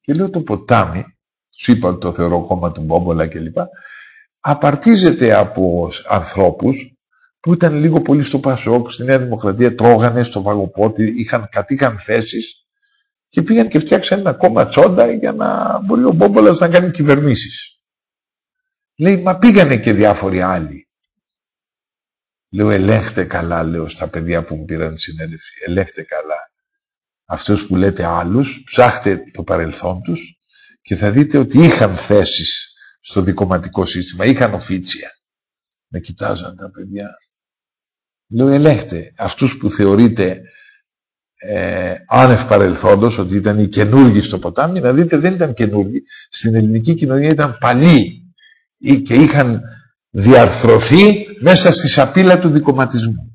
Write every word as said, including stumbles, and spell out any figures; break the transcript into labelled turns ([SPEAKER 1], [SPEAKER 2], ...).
[SPEAKER 1] Και λέω το ποτάμι, σου είπα ότι το θεωρώ κόμμα του Μπόμπολα κλπ. Απαρτίζεται από ανθρώπους που ήταν λίγο πολύ στο Πασόκ, στη Νέα Δημοκρατία, τρώγανε στο Βαγοπότη, είχαν, κατήχαν θέσεις και πήγαν και φτιάξαν ένα κόμμα τσόντα για να μπορεί ο Μπόμπολας να κάνει κυβερνήσεις. Λέει, μα πήγανε και διάφοροι άλλοι. Λέω, ελέγχτε καλά, λέω στα παιδιά που μου πήραν συνέντευξη, ελέγχτε καλά. Αυτούς που λέτε άλλους, ψάχτε το παρελθόν τους και θα δείτε ότι είχαν θέσεις στο δικομματικό σύστημα, είχαν οφίτσια. Με κοιτάζαν τα παιδιά. Λέω, ελέγχτε αυτούς που θεωρείτε ε, άνευ παρελθόντος, ότι ήταν οι καινούργοι στο ποτάμι, να δείτε δεν ήταν καινούργοι. Στην ελληνική κοινωνία ήταν παλιοί και είχαν διαρθρωθεί μέσα στη σαπίλα του δικομματισμού.